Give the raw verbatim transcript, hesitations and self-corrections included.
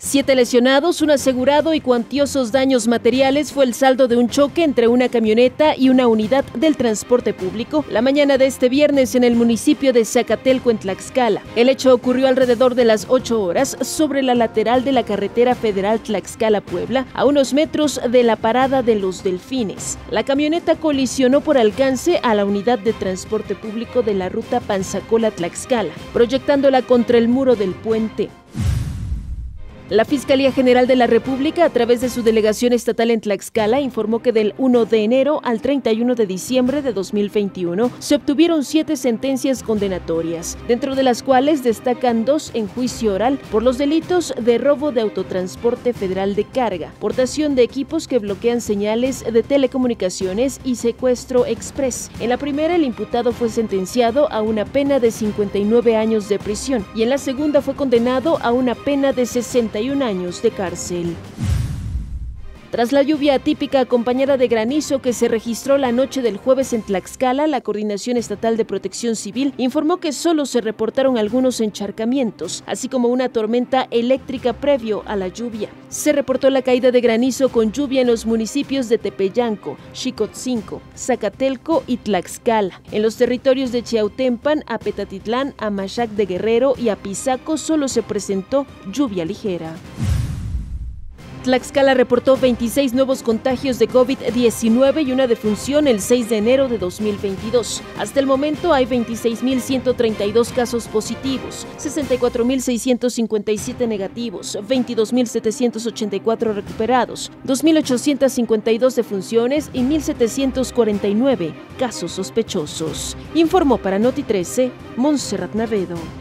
Siete lesionados, un asegurado y cuantiosos daños materiales fue el saldo de un choque entre una camioneta y una unidad del transporte público la mañana de este viernes en el municipio de Zacatelco, en Tlaxcala. El hecho ocurrió alrededor de las ocho horas sobre la lateral de la carretera federal Tlaxcala-Puebla, a unos metros de la parada de Los Delfines. La camioneta colisionó por alcance a la unidad de transporte público de la ruta Panzacola-Tlaxcala, proyectándola contra el muro del puente. La Fiscalía General de la República, a través de su delegación estatal en Tlaxcala, informó que del primero de enero al treinta y uno de diciembre de dos mil veintiuno se obtuvieron siete sentencias condenatorias, dentro de las cuales destacan dos en juicio oral por los delitos de robo de autotransporte federal de carga, portación de equipos que bloquean señales de telecomunicaciones y secuestro express. En la primera, el imputado fue sentenciado a una pena de cincuenta y nueve años de prisión y en la segunda fue condenado a una pena de sesenta y un años de cárcel. Tras la lluvia atípica acompañada de granizo que se registró la noche del jueves en Tlaxcala, la Coordinación Estatal de Protección Civil informó que solo se reportaron algunos encharcamientos, así como una tormenta eléctrica previo a la lluvia. Se reportó la caída de granizo con lluvia en los municipios de Tepeyanco, Xicotzinco, Zacatelco y Tlaxcala. En los territorios de Chiautempan, Apetatitlán, Amaxac de Guerrero y Apizaco solo se presentó lluvia ligera. Tlaxcala reportó veintiséis nuevos contagios de COVID diecinueve y una defunción el seis de enero de dos mil veintidós. Hasta el momento hay veintiséis mil ciento treinta y dos casos positivos, sesenta y cuatro mil seiscientos cincuenta y siete negativos, veintidós mil setecientos ochenta y cuatro recuperados, dos mil ochocientos cincuenta y dos defunciones y mil setecientos cuarenta y nueve casos sospechosos. Informó para Noti trece, Montserrat Navedo.